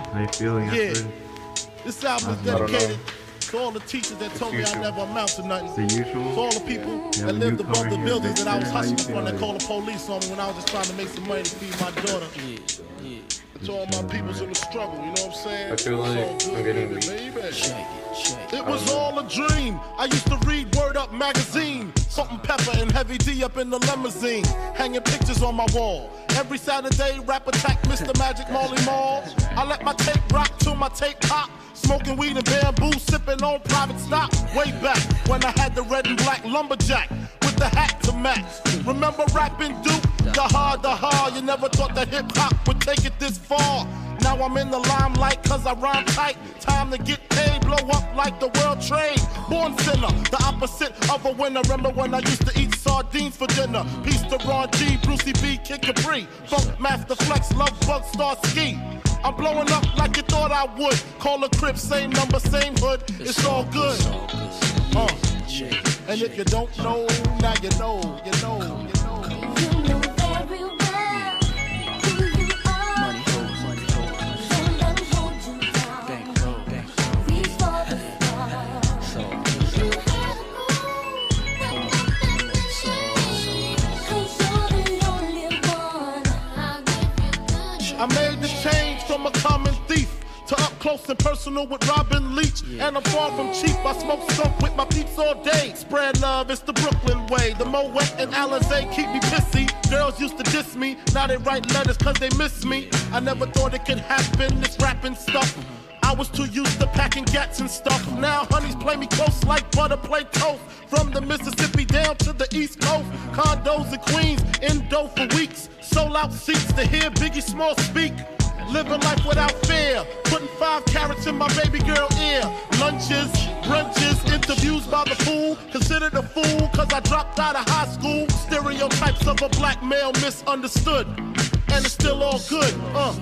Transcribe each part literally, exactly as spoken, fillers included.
How you feeling Yeah. after? This album is I don't dedicated to all the teachers that told me I never amount to nothing. The usual. To all the people Yeah, that lived above the newcomer here, buildings that I was Victor. How you hustling from that feeling? called the police on me when I was just trying to make some money to feed my daughter. And to all my peoples in the struggle, you know what I'm saying? I feel like It's all I'm good, getting baby, weak. baby. Shake it, shake it. It was all a dream. I used to read Word Up magazine. Salt and Pepper and Heavy D up in the limousine. Hanging pictures on my wall. Every Saturday, rap attack Mister Magic Marley Marl. I let my tape rock till my tape pop. Smoking weed and bamboo, sipping on private stock. Way back when I had the red and black lumberjack with the hat to match. Remember rapping Duke? The hard, the hard. You never thought that hip hop would take it this far. Now I'm in the limelight cause I rhyme tight. Time to get paid, blow up like the world trade. Born sinner, the opposite of a winner. Remember when I used to eat sardines for dinner? Peace to Ron G, Brucey B, Kid Capri. Funk Master Flex, Love Bug, Star Ski. I'm blowing up like you thought I would. Call a crib, same number, same hood. It's all good. Uh. And if you don't know, now you know, you know, you know. I made the change from a common thief to up close and personal with Robin Leach. Yeah. And I'm far from cheap. I smoke skunk with my peeps all day. Spread love, it's the Brooklyn way. The Moet and Alizé keep me pissy. Girls used to diss me. Now they write letters cause they miss me. I never thought it could happen, this rapping stuff. I was too used to packing gats and stuff. Now honeys play me close like butter play toast. From the Mississippi down to the East Coast. Condos in Queens, in dough for weeks. Sold out seats to hear Biggie Small speak. Living life without fear. Putting five carats in my baby girl ear. Lunches, brunches, interviews by the pool. Considered a fool cause I dropped out of high school. Stereotypes of a black male misunderstood. And it's still all good, uh.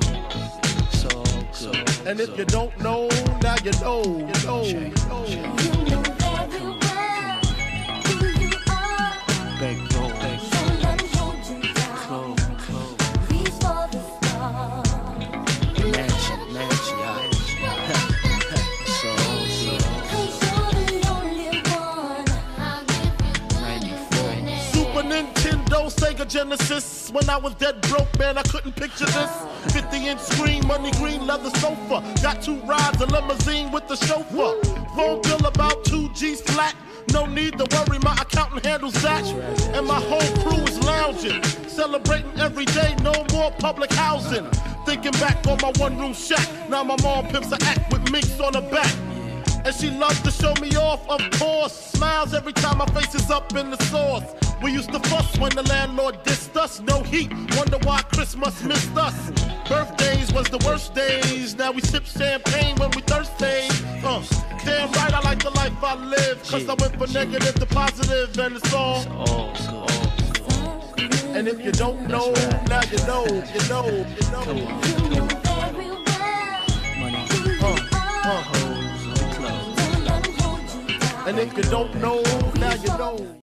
And if you don't know, now you know, you know, you know. You know very well who you are. Big roll, big roll. Don't let 'em hold you down. Close, close. Reach for the stars. Mansion, mansion, yeah. So, so. Cause you're the only one. ninety-four. Super Nintendo, Sega Genesis. When I was dead broke, man, I couldn't picture this. fifty inch screen, money green, leather sofa. Got two rides, a limousine with the chauffeur. Phone bill about two G's flat. No need to worry, my accountant handles that. And my whole crew is lounging. Celebrating every day, no more public housing. Thinking back on my one room shack. Now my mom pimps a act with minks on her back. And she loves to show me off, of course. Smiles every time my face is up in the sauce. We used to fuss when the landlord dissed us. No heat, wonder why Christmas missed us. Birthdays was the worst days. Now we sip champagne when we thirsty. Uh, damn right I like the life I live. Cause I went from negative to positive and it's all. And if you don't know, now you know, you know, you know. You know very well who you are. And if you don't know, now you know.